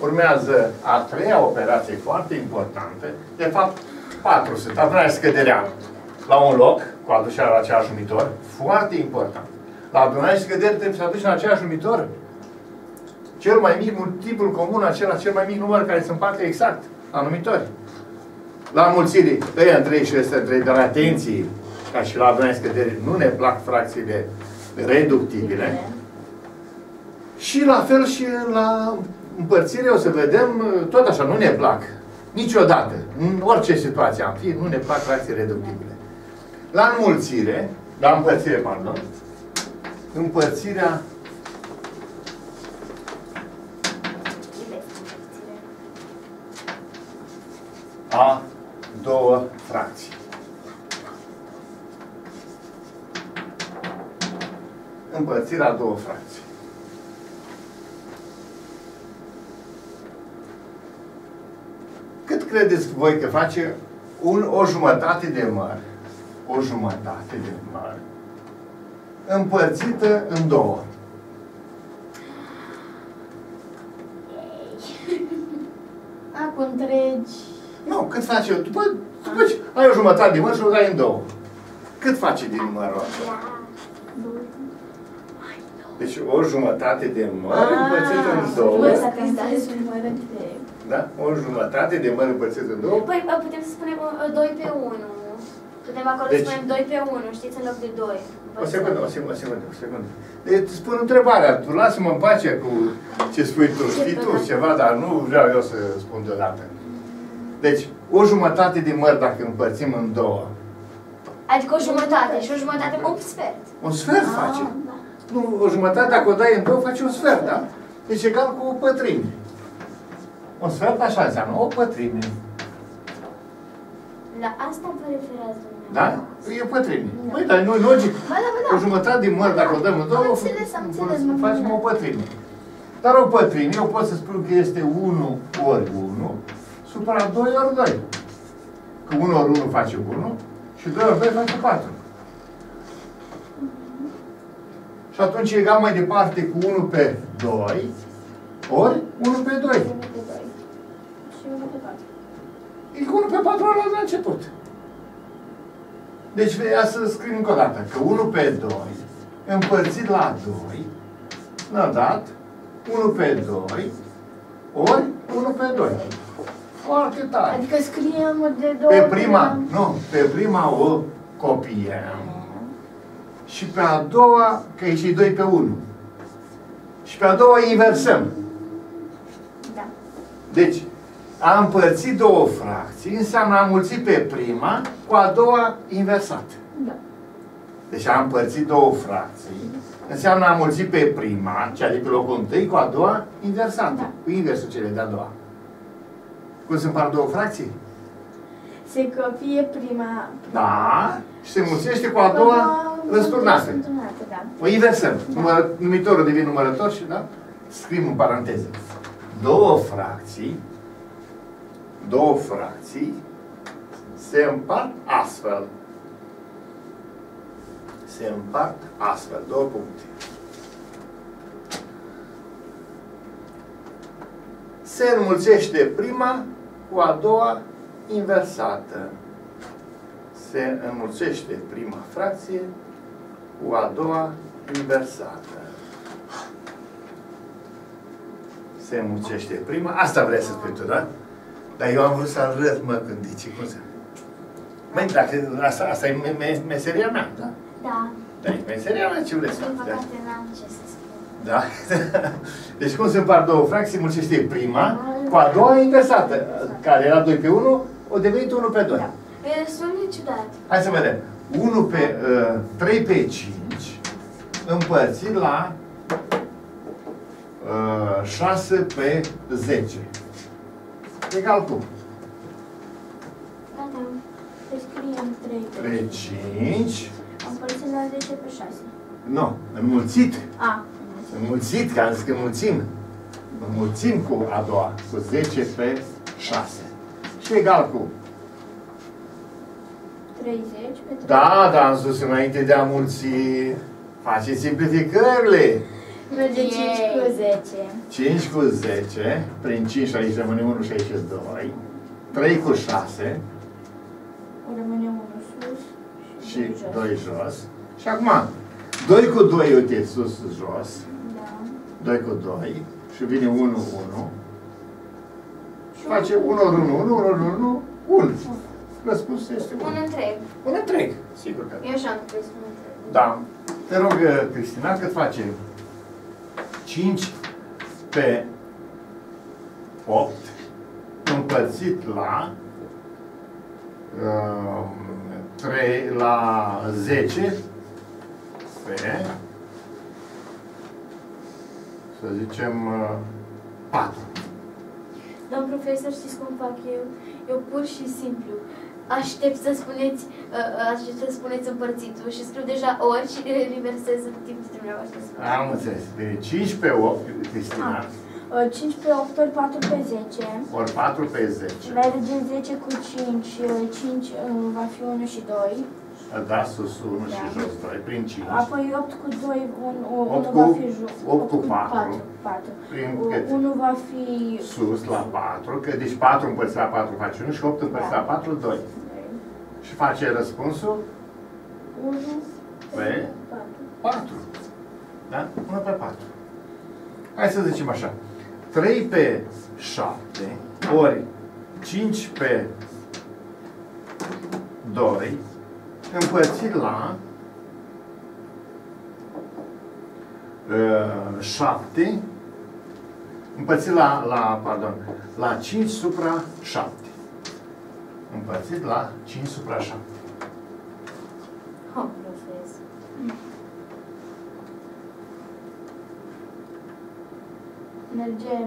Urmează a treia operație foarte importantă. De fapt, 4 sunt. Adunarea și scăderea la un loc, cu aducerea la același numitor. Foarte important. La adunare și scădere trebuie să aduci la același numitor cel mai mic, multiplul comun, acela cel mai mic număr care se împarte exact la numitori. La înmulțire, ăia în 3 și ăsta în 3, dar atenție, ca și la adunare și scădere, nu ne plac fracțiile reductibile. Și la fel și la împărțire, o să vedem, tot așa, nu ne plac. Niciodată, în orice situație am fi, nu ne plac fracții reductibile. La înmulțire, la împărțire, pardon, împărțirea a două fracții. Împărțirea a două fracții. Cât credeți voi că face o jumătate de măr? O jumătate de măr împărțită în două. Acum întregi. Nu, cât face? După ce ai o jumătate de măr și o dai în două. Cât face din mărul ăsta? Deci o jumătate de măr împărțită în două. Da? O jumătate de măr împărțită în două. Păi putem să spunem 2 pe 1. Putem acolo să spunem 2 pe 1, știți, în loc de 2. O secundă. Deci spun întrebarea. Tu lasă-mă în pace cu ce spui tu. Știi tu ceva, dar nu vreau eu să spun deodată. Deci, o jumătate de măr dacă împărțim în două. Adică o jumătate și o jumătate, un sfert. Un sfert face. Da. Nu, o jumătate dacă o dai în două, face un sfert, da? Deci egal cu o pătrime. Un sfert așa înseamnă, o pătrime. La asta vă referați dumneavoastră? Da? E o pătrime. Păi, dar nu e logic. O jumătate de măr, dacă o dăm în două, facem o pătrime. Dar o pătrime, eu pot să spun că este 1 ori 1 supra 2 ori 2. Că 1 ori 1 face 1 și 2 ori 2 face 4. Și atunci egal mai departe cu 1 pe 2 ori 1 pe 2. Și 1 pe 4. E cu 1 pe 4 ori la început. Deci ia să scriem încă o dată că 1 pe 2 împărțit la 2 ne-a dat 1 pe 2 ori 1 pe 2. Foarte tare. Adică scriem de 2 pe prima, nu, pe prima o copiem. Și pe a doua, că e și 2 pe 1. Și pe a doua inversăm. Da. Deci, a împărțit două fracții înseamnă a mulțit pe prima cu a doua inversată. Da. Deci a împărțit două fracții înseamnă a mulțit pe prima, cea de pe locul întâi, cu a doua inversată. Da. Cu inversul cele de-a doua. Cum se împart două fracții? Se copie prima. Da. Și se mulțește cu a doua răsturnată. Da. O inversăm. Numitorul devine numărător și, da? Scriem în paranteză. Două fracții se împart astfel. Se împart astfel. Două puncte. Se înmulțește prima cu a doua inversată. Se înmulțește prima fracție cu a doua inversată. Se înmulțește prima. Asta vrei să spui tu, da? Dar eu am vrut să arăt, mă, gândiți. Cum se... Măi, dacă asta e meseria mea, da? Da. Da, e meseria mea, ce vrei să Din faci? păcate n-am ce să spun. Da? Deci cum se împart două fracții? Mulțește prima cu a doua inversată, care era 2 pe 1, o devenit 1 pe 2. Da. E destul de ciudat. Hai să vedem. 3 pe 5 împărțit la 6 pe 10. Egal cu? Da, da. Deci scriem 3 pe 5. Împărțit la 10 pe 6. Nu, înmulțit. A. Înmulțit, că am zis că înmulțim. Înmulțim cu a doua, cu 10 pe 6. Și egal cu? 30 pe 3. Da, dar am spus înainte de a mulți. Faceți simplificările. Merge 5 cu 10. 5 cu 10, prin 5 aici rămâne 1 și aici 2. 3 cu 6. Rămâne 1 sus Și 2 jos. Și acum, 2 cu 2, uite, sus, jos. Da. 2 cu 2. Și vine 1, 1. Face 1 ori 1, 1 ori 1, 1. Răspunsul este 1. Un întreg. Un întreg, sigur că. Eu așa am crezut un întreg. Da. Te rog, Cristina, cât face 5 pe 8 împărțit la 3 la 10 pe, să zicem, 4. Domn profesor, știți cum fac eu? Eu pur și simplu aștept să spuneți împărțitul și scriu deja ori și reversez în timp ce dumneavoastră spune. Am înțeles. Bine, 5 pe 8, Cristina. 5 pe 8 ori 4 pe 10. Ori 4 pe 10. Merge 10 cu 5. 5 va fi 1 și 2. Da, sus 1 și jos 2, prin 5. Apoi 8 cu 2, 1 8 va cu- fi jos. 8 cu 4. 4. Prin cât? 1 va fi Sus la 4, că deci 4 împărțit la 4 face 1 și 8 împărțit la 4, 2. Și face răspunsul 1 pe 4. Da? 1 pe 4. Hai să zicem așa. 3 pe 7 ori 5 pe 2 împărțit la 7 împărțit la 5 supra 7. Împărțit la 5 supra 7. Oh, profesor. merge.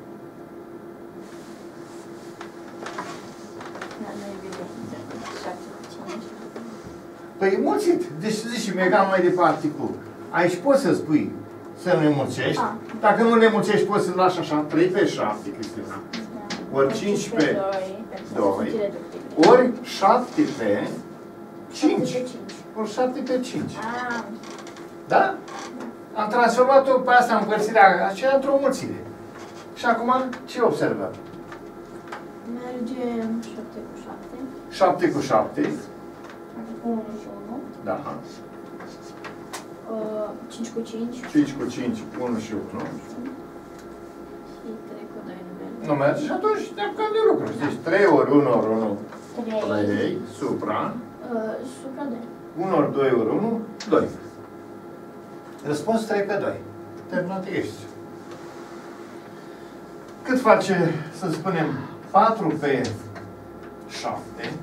Da, nu e bine. 7 cu 5. Păi e mulțit. Deci zici și mergam mai departe cu. Aici poți să spui să nu mulțești. Dacă nu le mulțești, poți să lași așa 3 pe 7, Cristina. Da. Ori 5 pe 2. 2. Ori 7 pe 5. 5. Ori 7 pe 5. Ah, Da? Am transformat-o pe asta împărțirea aceea într-o mulțire. Și acum ce observăm? merge 7 cu 7. 7 cu 7. 1 și 1. Da. 5 cu 5. 5 cu 5, 1 și 1. Și 3 cu 2 nu merge. Nu merge și atunci ne apucăm de lucruri. Deci 3 ori 1 ori 1, 3. 3, supra. Supra 2. 1 ori 2 ori 1, 2. Răspuns 3 pe 2. Terminat ești. Cât face, să spunem, 4 pe 7,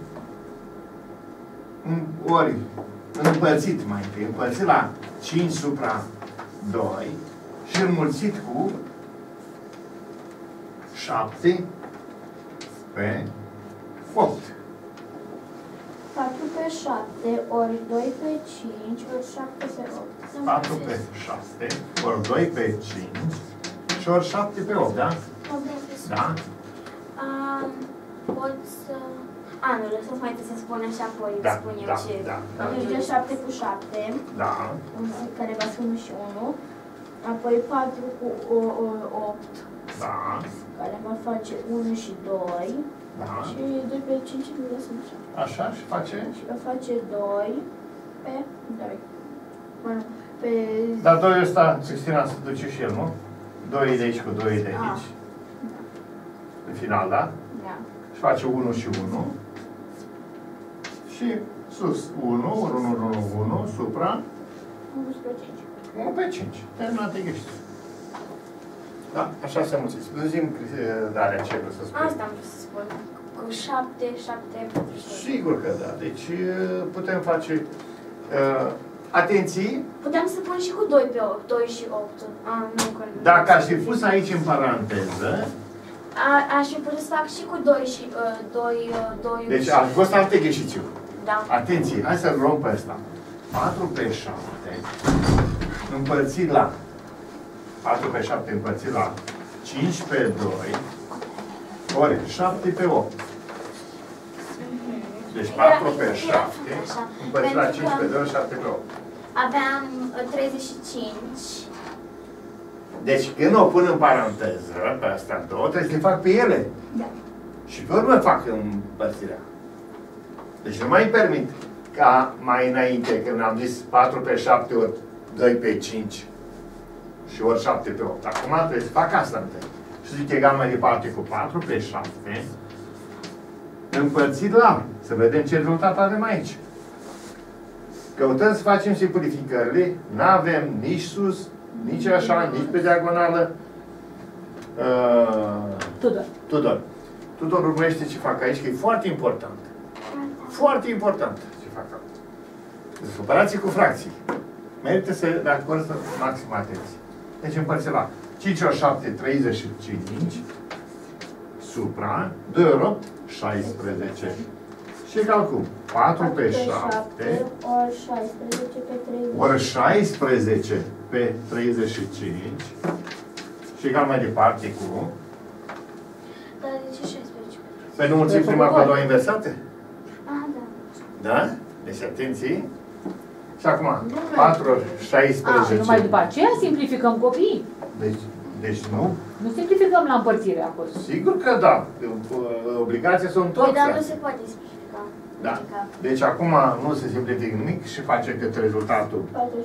ori împărțit mai întâi, împărțit la 5 supra 2 și înmulțit cu 7 pe 8. 4 pe 7 ori 2 pe 5 ori 7 pe 8. 4 pe 7 ori 2 pe 5 și ori 7 pe 8, da? Da? Pot să... nu, lăsați mai întâi să spun și apoi Da, spun eu da, ce... da, da. Merge 7 cu 7, Da. care va fi 1 și 1. Apoi 4 cu 8, Da. care va face 1 și 2. Da. Și 2 pe 5 nu lăsăm așa. Așa și face? Și va face 2 pe 2. Bueno, pe... Dar 2 ăsta, Cristina, se duce și el, nu? 2 de aici cu 2 de aici. În final, da? Da. Și face 1 și 1. Și sus 1, 1, 1, 1, supra 1 spre 5. 1 pe 5. Terminat ești. Da, așa se mulțiți. Zi-mi, Daria, ce vreau să spun. Asta am vrut să spun. Cu 7, 7, 42. Sigur că da. Deci putem face atenții. Puteam să pun și cu 2 pe 8, 2 și 8. Nu, că nu. Dacă aș fi pus aici în paranteză, Aș fi putut să fac și cu 2 și 2. deci a fost alt exercițiu. Da. Atenție, hai să-l luăm pe ăsta. 4 pe 7 împărțit la 4 pe 7 împărțit la 5 pe 2 ori 7 pe 8. Deci 4 pe 7 împărțit la 5 pe 2 ori 7 pe 8. Aveam 35 Deci când o pun în paranteză, pe astea două, trebuie să le fac pe ele. Da. Și pe urmă fac împărțirea. Deci nu mai permit ca mai înainte, când am zis 4 pe 7 ori 2 pe 5 și ori 7 pe 8. Acum trebuie să fac asta întâi. Și zic egal mai departe cu 4 pe 7 împărțit la. Să vedem ce rezultat avem aici. Căutăm să facem simplificările. N-avem nici sus, nici așa, nici pe diagonală. Tudor urmărește ce fac aici, că e foarte important. Foarte important ce fac acum. Deci operații cu fracții. Merită să le acordă maxim atenție. Deci împărțim la 5 ori 7, 35, supra 2 ori 8, 16. Și egal cu 4 pe 7 ori 16 pe 30. ori 16 pe 35 și egal mai departe cu... Dar de ce 16? Păi nu mulțim prima cu a doua inversate? Ah, da. Da? Deci atenție. Și acum 4 ori 16. Numai după aceea simplificăm copiii. Deci nu? Nu simplificăm la împărțire acolo. Sigur că da. Obligația să o întorc. Păi, dar nu se poate simplifica. Da. Deci acum nu se simplifică nimic și face cât rezultatul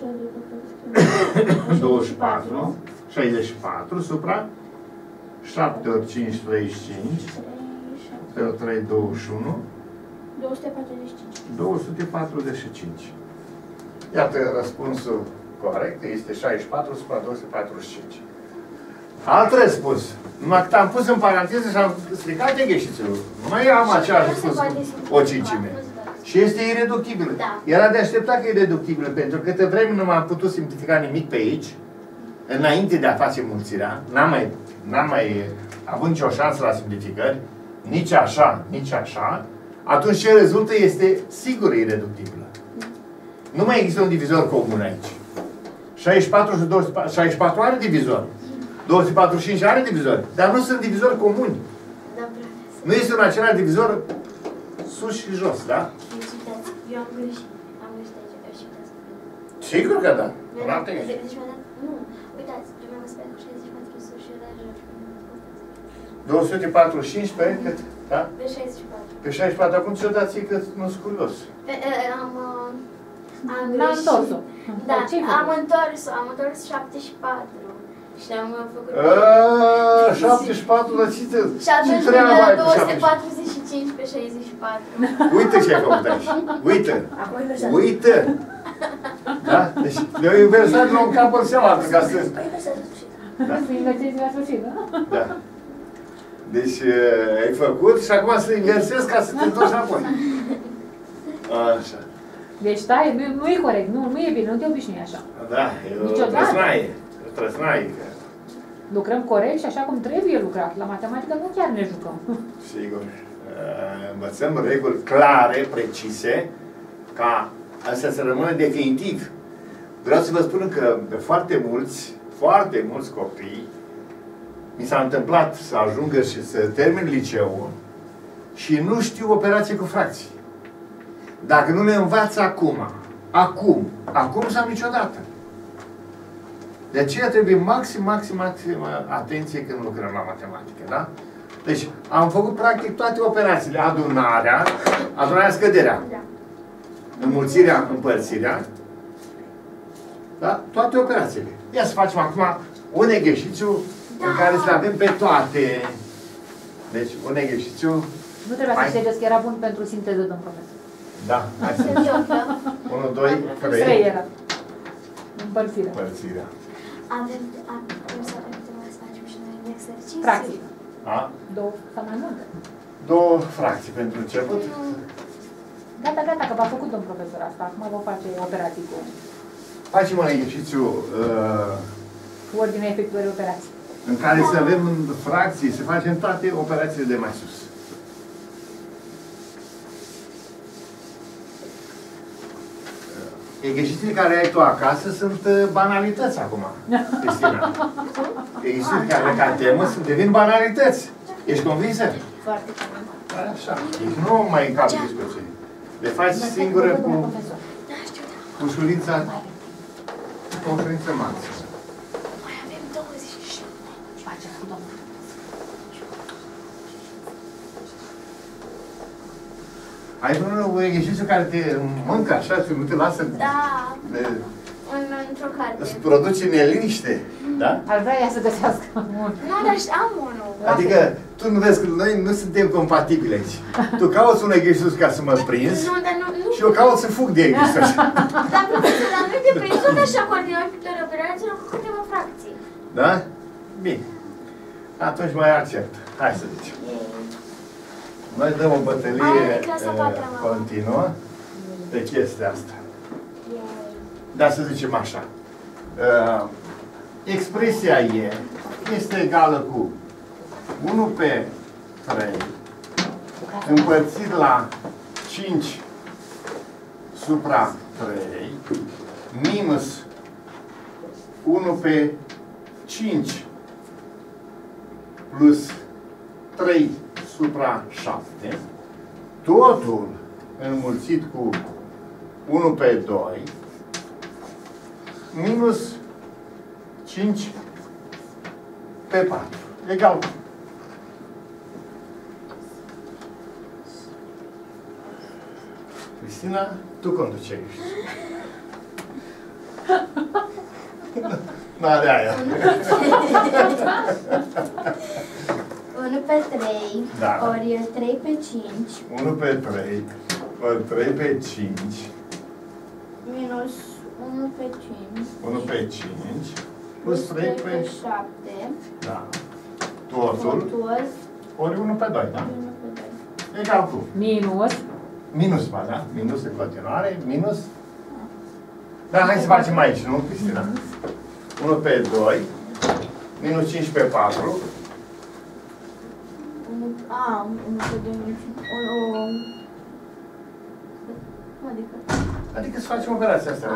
24, 64 supra 7 ori 5, 35 pe 3, 21 245. 245. Iată răspunsul corect, este 64 supra 245. Alt răspuns. Numai că am pus în paranteză și am stricat egheșițul. Nu mai am același răspuns cu o cincime. Și este ireductibil. Da. Era de așteptat că e ireductibil, pentru că câte vreme nu m-am putut simplifica nimic pe aici, înainte de a face mulțirea, n-am mai avut nicio șansă la simplificări, nici așa, nici așa, atunci ce rezultă este sigur ireductibilă. Nu mai există un divizor comun aici. 64 și 264 are divizor. 245 are divizor, dar nu sunt divizori comuni. Da, Nu este un același divizor sus și jos, da? Eu am greșit. Am greșit aici. Și uitați. Sigur că da. Deci mi-a dat... Nu. Uitați. Eu mi-am spus cu 64 sus și eu la joc. 245 pe cât? Da? Pe 64. Pe 64. Acum ți-o dați că nu sunt curios. Am L-am întors-o. Da, Ce-ai am făcut? întors 74. Și am făcut... 74, dar ce Și atunci treabă mi-a ai dat cu 74? 245 pe 64. Uite ce ai făcut aici. Uite. Uite. Da? Deci le-au inversat la un capăt cealaltă ca să... Da. Să inversezi la sfârșit, da? Da. Deci ai făcut și acum să inversezi ca să te întorci înapoi. Așa. Deci, da, nu e corect, nu e bine, nu te obișnui așa. Da, e o trăsnaie. O trăsnaie. Lucrăm corect și așa cum trebuie lucrat. La matematică nu chiar ne jucăm. Sigur. Învățăm reguli clare, precise, ca astea să rămână definitiv. Vreau să vă spun că de foarte mulți copii mi s-a întâmplat să ajungă și să termin liceul și nu știu operații cu fracții. Dacă nu le învață acum sau niciodată. De aceea trebuie maxim atenție când lucrăm la matematică, da? Deci, am făcut practic toate operațiile. Adunarea, scăderea, înmulțirea, împărțirea, da? Toate operațiile. Ia să facem acum un exercițiu în care să le avem pe toate. Deci, un exercițiu... Nu trebuia să știți că era bun pentru sinteză, domn profesor. Da, hai să... 1, 2, 3. 3 era. Împărțirea. Împărțirea. Avem să facem și noi un exercițiu. Fracții. A? 2 sau mai multe. 2 fracții pentru început. Gata, că v-a făcut domn profesor asta. Acum vă face operații cu... Facem un exercițiu cu ordinea efectuării operații. în care să avem fracții, să facem toate operațiile de mai sus. Exercițiile care ai tu acasă sunt banalități acum, Cristina. Exercițiile care ca temă devin banalități. Ești convinsă? Foarte convinsă. Așa. Deci nu mai încapi discuții. Le faci singură cu ușurința, cu ușurință maximă. Mai avem 20 Ai vreun exercițiu care te mâncă așa și nu te lasă? Da. Într-o carte. Îți produce neliniște, da? Ar vrea ea să găsească un. Nu, dar am unul. Adică, tu nu vezi că noi nu suntem compatibili aici. Tu cauți un exercițiu ca să mă prinzi Nu, dar nu. și eu caut să fug de exercițiu. Dar profesor, dar nu te prins tot așa coordinat pictorii operațiilor cu câteva fracții. Da? Bine. Atunci mai accept. Hai să zicem. Noi dăm o bătălie continuă pe chestia asta. Dar să zicem așa. Expresia E este egală cu 1 pe 3 împărțit la 5 supra 3 minus 1 pe 5 plus 3 supra 7, totul înmulțit cu 1 pe 2 minus 5 pe 4. Egal. Cristina, tu conduci aici. N-are aia. 1 pe 3, Da. ori 3 pe 5, 1 pe 3, ori 3 pe 5, minus 1 pe 5, 1 pe 5, plus 3 pe 7, Da. Totul, ori 1 pe 2, da? 1 pe 2. Egal cu. Minus. Minus, ba, da? Minus în continuare, minus. Da, hai să facem aici, nu, Cristina? 1 pe 2, minus 5 pe 4. 1 pe 2, minus 5, adică? Adică să facem operația asta.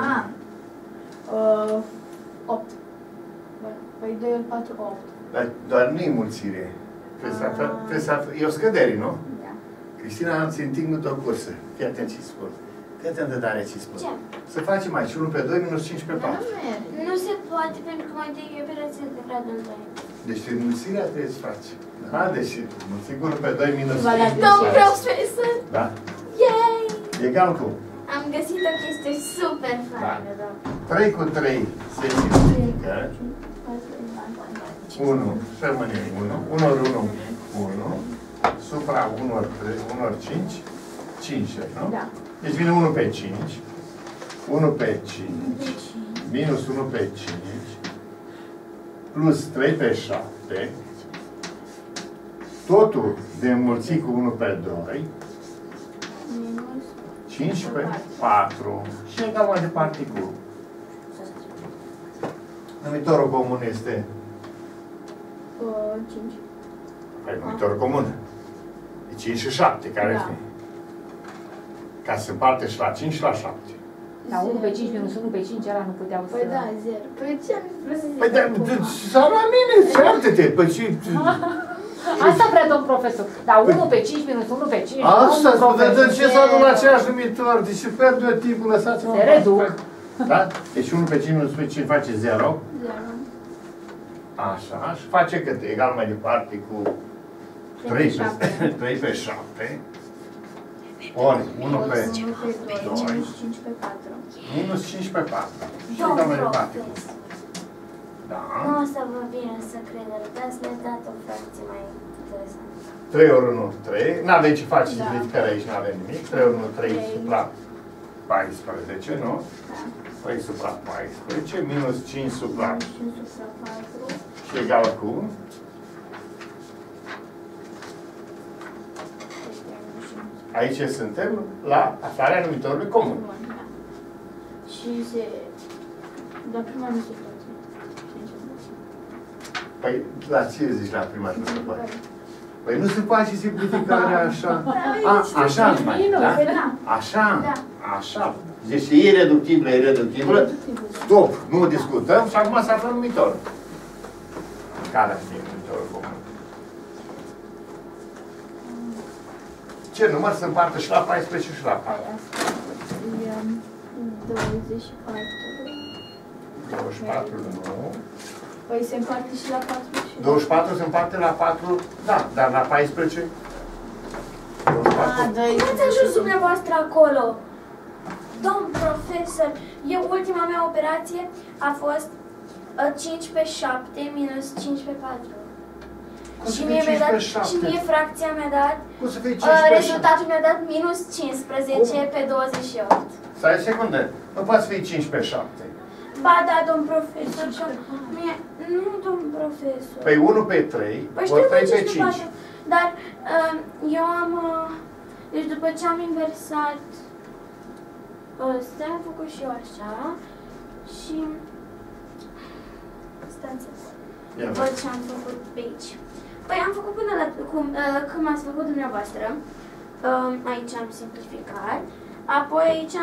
8. Păi 2 ori 4, 8. Dar doar nu-i mulțire. E o scădere, nu? Da. Cristina, am țintit o cursă. Fii atent ce spun. Fii atent de tare ce spun. Ce? Să facem aici 1 pe 2 minus 5 pe 4. Nu se poate pentru că mai întâi e operația de gradul 2. Deci înmulțirea trebuie să faci. Da, deci mulțim 1 pe 2 minus 5 Valabil. pe Domn 6. profesor! Da? Yay! Egal cu Am găsit o chestie super faină, da. 3 cu 3 se simplifică. 1, și rămâne 1. 1 ori 1, 1. Supra 1 ori 3, 1 ori 5, 5, nu? Da. Deci vine 1 pe 5. 1 pe 5. Minus 1 pe 5. Plus 3 pe 7. Totul de înmulțit cu 1 pe 2. 5 pe 4. Și egal mai departe cu. Numitorul comun este? 5. Păi numitorul comun. E 5 și 7, care Da. este? Ca să se împarte și la 5 și la 7. La 1 pe 5 minus 1 pe 5 ăla nu puteau să... Păi da, 0. Păi ce am vrut să zic? Păi sau la mine, ceartă-te, păi ce... Asta vrea domn profesor. Dar 1 pe 5 minus 1 pe 5... Asta, domn profesor, de ce s-a adunat aceeași numitor? Deci se pierde timpul, lăsați-mă. Se reduc. Da? Deci 1 pe 5 minus 1 pe 5 face 0. 0. Așa, și face cât? Egal mai departe cu 3 pe 7. Ori 1 pe 2. Minus 5 pe 4. Minus 5 pe 4. Și Domn egal mai departe. profesor! Da. Nu o să vă vină să credeți, dar să le dați o fracție mai interesantă. 3 ori 1, 3. N-avem ce face Da. simplificare aici, n-avem nimic. 3 ori 1, 3 supra 14, nu? Da. 3 supra 14, minus 5 supra 5 supra 4. și egal cu aici suntem la aflarea numitorului comun. Și se... Dar prima nu se poate. Păi, la ce zici la prima nu se poate? Păi nu se face simplificarea așa. Așa mai, da? Așa, așa. Deci e ireductibilă, ireductibilă. Stop, nu discutăm și acum să aflăm numitorul. Care ar fi numitorul comun? Ce număr se împarte și la 14 și la 4? 24. 24, nu. Păi se împarte și la 4 și 24 se împarte la 4, da, dar la 14 Nu ați ajuns dumneavoastră acolo. Domn profesor, ultima mea operație a fost 5 pe 7 minus 5 pe 4. Și mie fracția mi-a dat, rezultatul mi-a dat minus 15 pe 28. Stai o secundă, nu poate fi 5 pe 7. Ba da, domn profesor, nu, domn profesor. Păi 1 pe 3, ori 3 pe 5. Dar eu am, deci după ce am inversat, am făcut și eu așa și, stați, văd ce am făcut pe aici. Păi am făcut până la, când m-ați făcut dumneavoastră, aici am simplificat, apoi aici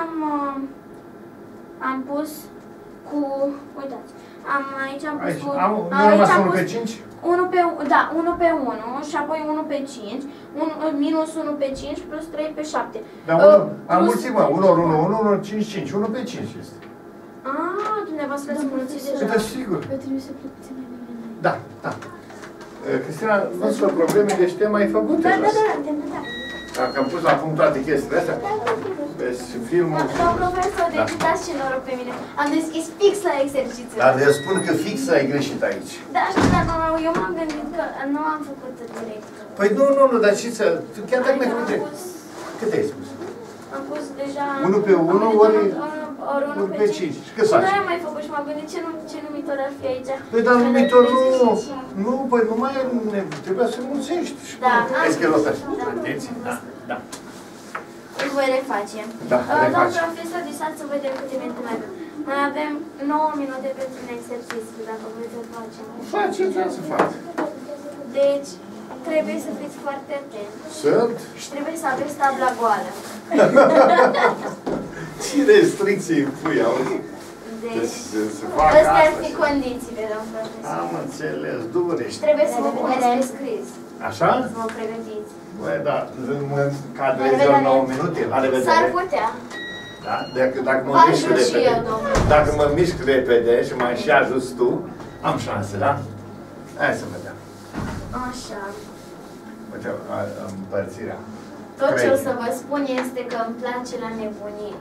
am pus cu, uitați, aici am pus cu, aici am pus 1 pe 5? 1 pe 1 și apoi 1 pe 5, minus 1 pe 5 plus 3 pe 7. Dar am mulțit, mă, 1 ori 1, 1 ori 5, 5, 1 pe 5 este. Dumneavoastră ați mulțit deja. Da, sigur. Eu trebuie să plec puțin mai bine. Da, da. Cristina, nu sunt probleme, deci te mai făcut. Da. Dacă am pus la punct toate chestiile astea, vezi filmul... Domn profesor, deci dați ce noroc pe mine. Am deschis fix la exercițiu. Dar eu spun că fix ai greșit aici. Da, știu, dar eu m-am gândit că nu am făcut direct. Păi nu, dar și să... Chiar dacă mi-ai făcut direct. Cât ai spus? Am pus deja... 1 pe 1 ori 1 pe 5. Și cât faci? Nu am mai făcut și m-am gândit ce numitor ar fi aici. Păi dar numitor nu, păi nu mai trebuia să mulțești. Da, vezi că l-o faci. Atenție, da. Îl voi reface. Da, Domnul profesor, disați să vedem câte minute mai avem. Mai avem 9 minute pentru un exercițiu, dacă vreți să facem. Faceți, să faci. Deci, trebuie să fiți foarte atenți. Sunt? Și trebuie să aveți tabla goală. Ce restricții pui, auzi? Deci, astea ar fi condițiile, domnul profesor. Am înțeles, dure. Și trebuie să vă puneți pe scris. Așa? Să vă pregătiți. Băi, da, mă cadrezi eu 9 minute, la revedere. S-ar putea. Da? Dacă mă mișc repede, dacă mă mișc repede și mai și ajuns tu, am șanse, da? Hai să vedem. Așa. Uite, împărțirea. Tot ce o să vă spun este că îmi place la nebunie.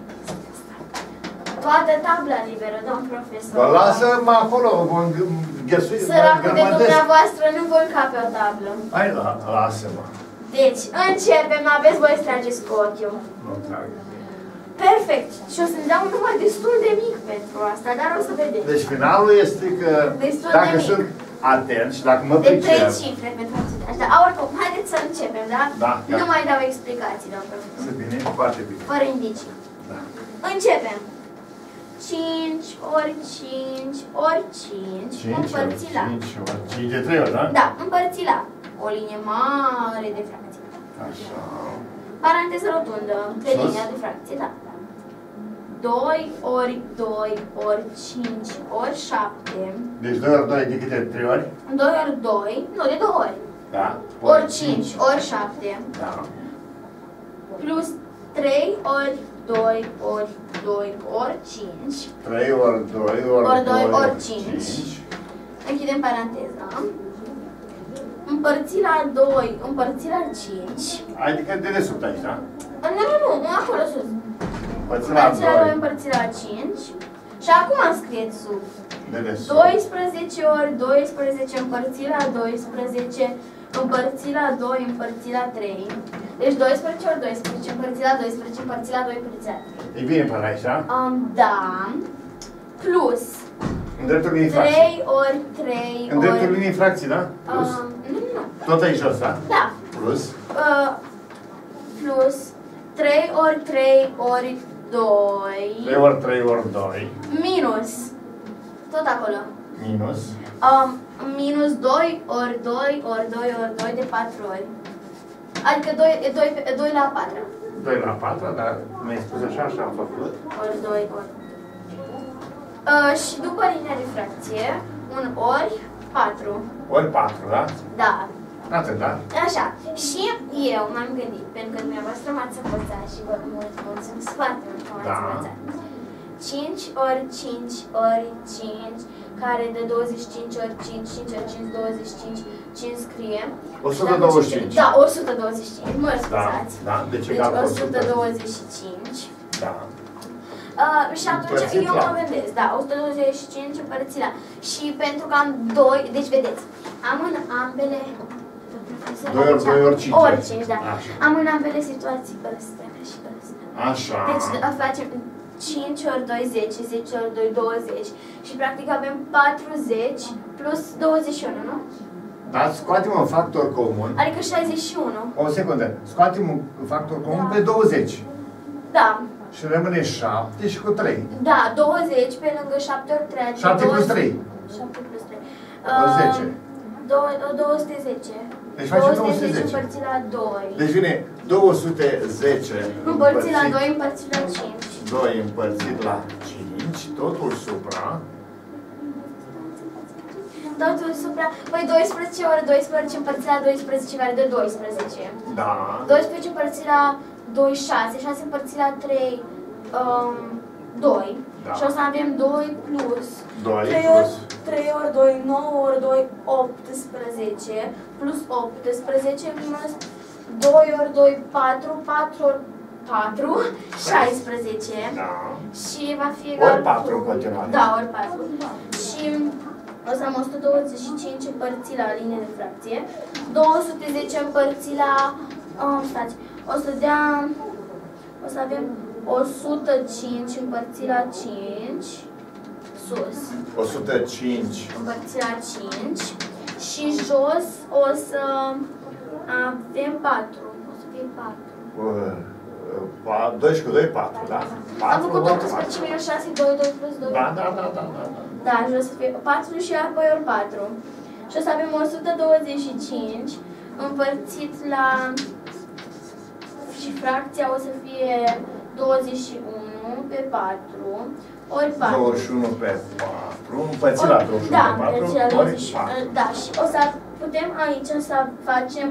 Toată tabla liberă, domn profesor. Bă, lasă-mă acolo, mă înghesuiesc. Săracul de dumneavoastră nu vor ca pe o tablă. Hai, lasă-mă. Deci, începem, aveți voi să trageți cu ochiul. Nu trag. Perfect. Și o să-mi dau un număr destul de mic pentru asta, dar o să vedeți. Deci finalul este că dacă sunt atent și dacă mă pricep. De 3 pricep... cifre pentru acestea. Dar oricum, haideți să începem, da? Da. Nu mai dau explicații, domn profesor. Să bine, foarte bine. Fără indicii. Da. Începem. 5 ori 5 ori 5 împărțit la... 5 ori 5 de 3 ori, da? Da, împărțit la o linie mare de fracție. Așa. Paranteză rotundă, pe linia de fracție, da. 2 ori 2 ori 5 ori 7. Deci 2 ori 2 de câte 3 ori? 2 ori 2, nu, de 2 ori. Da. Ori 5 ori 7. Da. Plus 3 ori 2 ori 2 ori 5. 3 ori 2 ori 2 ori 5. Închidem paranteza. Împărțit la 2, împărțit la 5. Adică de desubt aici, da? Nu, acolo sus. Împărțit la 2. Împărțit la 5. Și acum am scriet sub. De desubt. 12 ori 12 împărțit la 12 împărțit la 2 împărțit la 3. Deci 12 ori 12 împărțit la 12 împărțit la 2 împărțit la 3. E bine până aici, da? Da. Plus În dreptul linii fracții. 3 ori 3 În dreptul linii fracții, da? Plus? Nu. Tot aici jos, da? Da. Plus? Plus 3 ori 3 ori 2. 3 ori 3 ori 2. Minus. Tot acolo. Minus. Minus 2 ori 2 ori 2 ori 2 de 4 ori. Adică 2 la 4. 2 la 4, dar mi-ai spus așa și am făcut. Ori 2 ori. Și după linia de fracție, un ori 4. Ori 4, da? Da. Atât, da? Așa. Și eu m-am gândit, pentru că dumneavoastră m-ați învățat și vă mulțumesc foarte mult că m-ați învățat. 5 ori 5 ori 5, care de 25 ori 5, 5 ori 5, 25, 5 scriem. 125. Da, 125, mă scuzați. Da, deci egal cu 125. Da. Și atunci Împărțit eu la. mă gândesc, da, 125 împărțit la. Și pentru că am 2, deci vedeți, am în ambele... 2 ori 2 ori 5. Ori 5, da. Așa. Am în ambele situații pe stele și pe stele. Așa. Deci facem 5 ori 2, 10, 10 ori 2, 20 și practic avem 40 plus 21, nu? Da, scoatem un factor comun. Adică 61. O secundă. Scoatem un factor comun pe 20. Da. Și rămâne 7 și cu 3. Da, 20 pe lângă 7 ori 3. 7 plus 3. 7 plus 3. 10. 210. Deci facem 210 210. împărțit la 2. Deci vine 210 Împărțit la 2 împărțit la 5. 2 împărțit la 5, totul supra. Totul supra... Păi 12 ori 12 împărțit la 12 care dă 12. Da. 12 împărțit la 2, 6. 6 împărțit la 3, 2. Da. Și o să avem 2 plus 2 3 plus. ori 3 ori 2, 9 ori 2, 18 plus 18 minus 2 ori 2, 4, 4 ori 4, 16. Da. Și va fi egal Ori 4 cu... în continuare. Da, ori 4. Și o să am 125 împărțit la linie de fracție, 210 împărțit la... stați, o să dea... O să avem 105 împărțit la 5, sus, 105. împărțit la 5 și jos o să avem 4, o să fie 4. 2 și cu 2, 4, da? 4 Am făcut ori 18 minus 6, 2, 2 plus 2. Da. Da, și o să fie 4 și apoi ori 4. Și o să avem 125 împărțit la... Și fracția o să fie 21 pe 4 ori 4. 21 pe 4, împărțit la 21 Da, pe 4, împărțit la ori 21. 4. Da, și o să putem aici să facem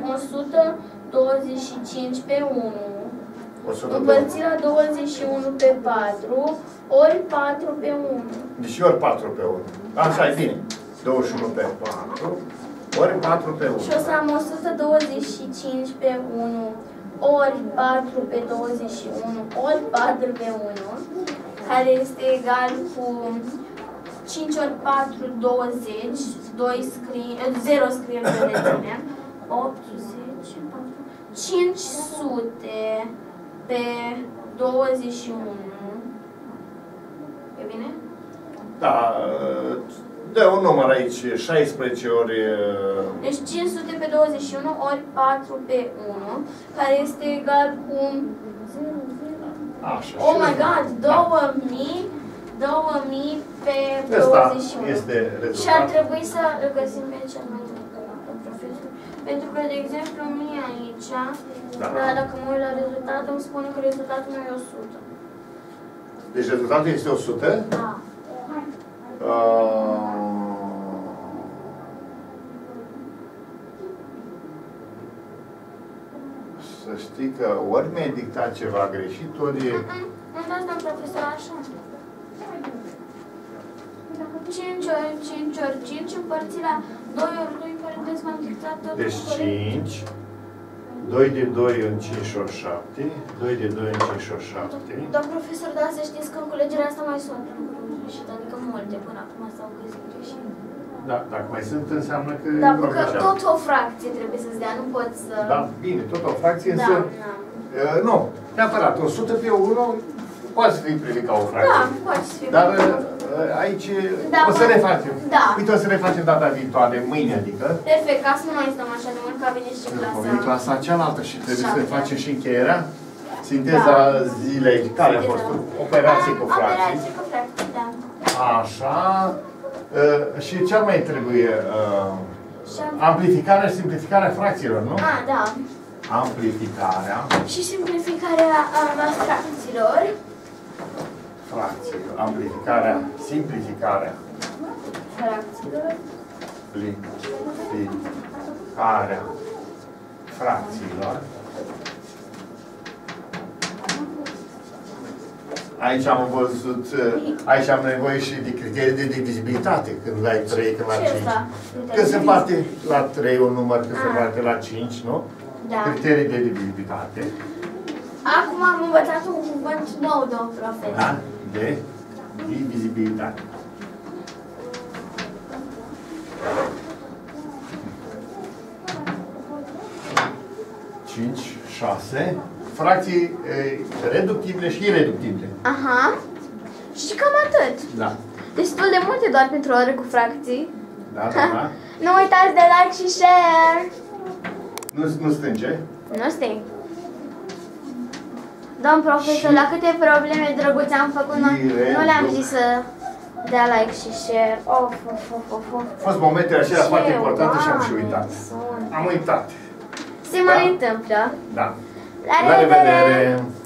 125 pe 1 împărțit la 21 pe 4 ori 4 pe 1. Deci ori 4 pe 1. Așa e bine. 21 pe 4 ori 4 pe 1. Și o să am 125 pe 1 ori 4 pe 21 ori 4 pe 1, care este egal cu 5 ori 4, 20, 2 0 scriem pe reține, 8, 10, 4, 500 pe 21. E bine? Da, dă un număr aici, 16 ori... Deci 500 pe 21 ori 4 pe 1, care este egal cu... Așa. Oh my god, 2000 pe 21. Asta este rezultatul. Și ar trebui să îl găsim pe cel mai mic, profesor. Pentru că, de exemplu, mie aici, dar dacă mă uit la rezultat, îmi spune că rezultatul meu e 100. Deci rezultatul este 100? Da. Să știi că ori mi-ai dictat ceva greșit, ori e... Nu dați, doamnă profesor, așa. 5 ori 5 ori 5 împărțit la 2 ori 2, care trebuie să m-am dictat tot. Deci 5, 2 de 2 în 5 ori 7, 2 de 2 în 5 ori 7. Doamnă profesor, da, să știți că în culegerea asta mai sunt lucruri greșite, adică multe până acum s-au găsit greșit. Da, dacă mai sunt, înseamnă că... Da, e că greșeală. tot o fracție trebuie să-ți dea, nu poți să... Da, bine, tot o fracție, Da, însă... da. Nu, neapărat, 100 pe 1 poate să fie privit ca o fracție. Da, poate să fie. Dar aici Da, o să refacem. Da. Uite, o să refacem data viitoare, mâine, adică. Perfect, ca să nu mai stăm așa de mult, că a venit și Vom veni clasa. clasa cealaltă și trebuie să 7. facem și încheierea. Sinteza zilei, care a fost? Operație cu fracții. Operație cu fracții, da. Așa. Și ce ar mai trebuie? Amplificarea și simplificarea fracțiilor, nu? Ah, da. Amplificarea Și simplificarea fracțiilor. fracțiilor. Amplificarea, simplificarea. Fracțiilor. Simplificarea fracțiilor. Aici am văzut, aici am nevoie și de criterii de divizibilitate, când ai 3, când la 5. Când se împarte la 3 un număr, când se împarte la 5, nu? Da. Criterii de divizibilitate. Acum am învățat un cuvânt nou, domn profesor. Da? De divizibilitate. Cinci, 6. Fracții reductibile și ireductibile. Aha. Și cam atât. Da. Destul de multe doar pentru ore cu fracții. Da, da. Nu uitați de like și share. Nu stânge. Nu sting. Domn profesor, la câte probleme drăguțe am făcut, nu le-am zis să dea like și share. Of. Au fost momente aceea foarte importante și am și uitat. Am uitat. Se mai întâmplă. Da. La La revedere! revedere!